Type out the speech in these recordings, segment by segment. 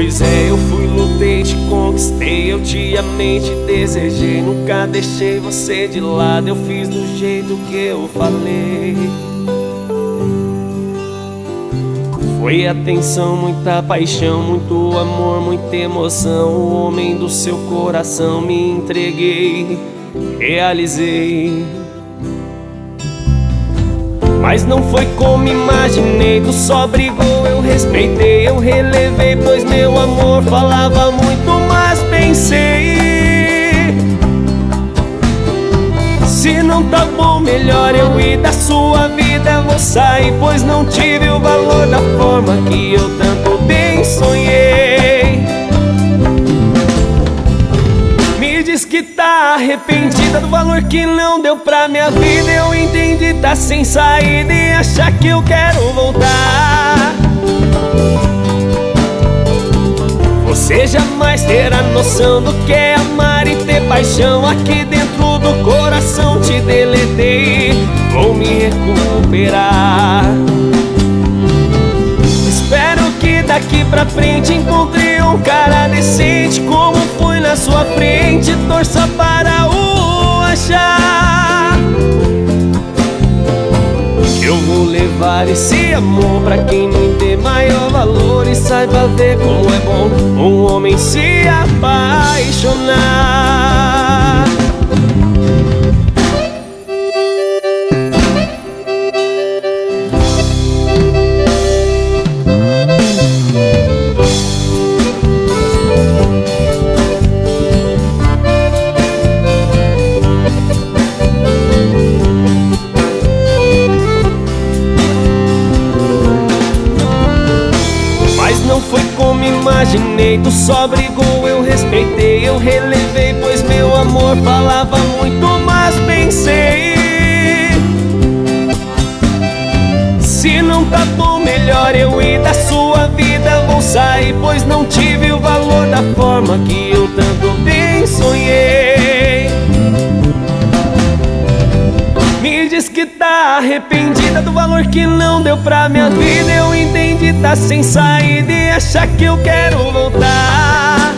Pois é, eu fui, lutei, te conquistei, eu te amei, te desejei. Nunca deixei você de lado, eu fiz do jeito que eu falei. Foi atenção, muita paixão, muito amor, muita emoção. O homem do seu coração, me entreguei, realizei. Mas não foi como imaginei, tu só brigou, eu respeitei, eu relevei, pois meu amor falava muito, mas pensei, se não tá bom, melhor eu ir da sua vida, vou sair, pois não tive o valor da forma que eu tanto bem sonhei. Me diz que tá arrependida do valor que não deu pra minha vida. Eu entendi, tá sem saída e achar que eu quero voltar. Você jamais terá noção do que é amar e ter paixão. Aqui dentro do coração te deletei, vou me recuperar. Espero que daqui pra frente encontre um cara decente, como fui na sua frente, torça para o achar. Eu vou levar esse amor pra quem me dê maior valor e saiba ver como é bom um homem se apaixonar. Imaginei, tu só brigou, eu respeitei, eu relevei, pois meu amor falava muito, mas pensei, se não tá bom, melhor eu ir da sua vida, vou sair, pois não tive o valor da forma que eu tanto bem sonhei. Me diz que tá arrependida do valor que não deu pra minha vida. Eu entendi, tá sem saída e achar que eu quero voltar.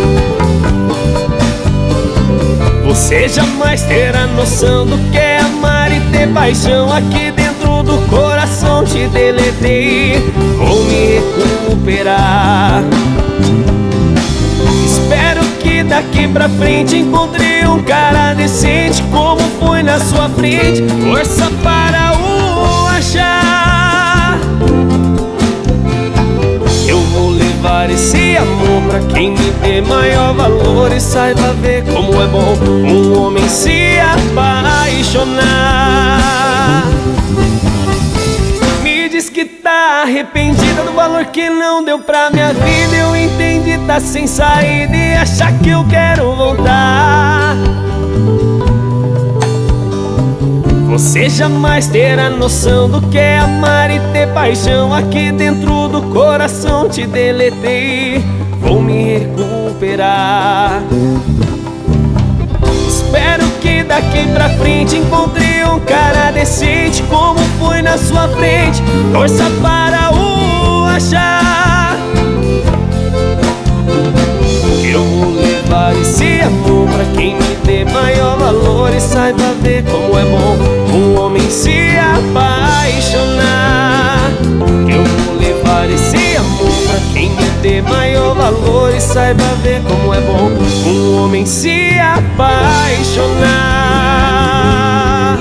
Você jamais terá noção do que é amar e ter paixão. Aqui dentro do coração te deletei, vou me recuperar. Espero que daqui pra frente encontre um cara decente, como foi na sua frente, força para o achar. Eu vou levar esse amor pra quem me dê maior valor e saiba ver como é bom um homem se apaixonar. Me diz que tá arrependida do valor que não deu pra minha vida. Eu entendi, tá sem saída e achar que eu quero voltar. Você jamais terá noção do que é amar e ter paixão. Aqui dentro do coração te deletei, vou me recuperar. Espero que daqui pra frente encontre um cara decente, como foi na sua frente, torça para o achar. Eu vou levar esse amor pra quem me dê maior valor e saiba ver como é bom um homem se apaixonar. Eu vou levar esse amor pra quem me dê maior valor e saiba ver como é bom um homem se apaixonar.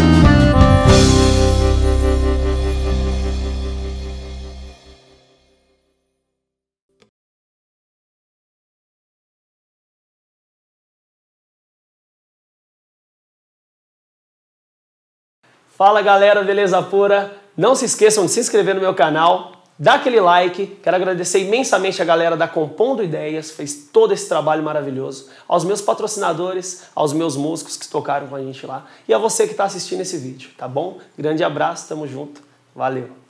Fala galera, beleza pura? Não se esqueçam de se inscrever no meu canal, dar aquele like. Quero agradecer imensamente a galera da Compondo Ideias, fez todo esse trabalho maravilhoso. Aos meus patrocinadores, aos meus músicos que tocaram com a gente lá. E a você que está assistindo esse vídeo, tá bom? Grande abraço, tamo junto, valeu!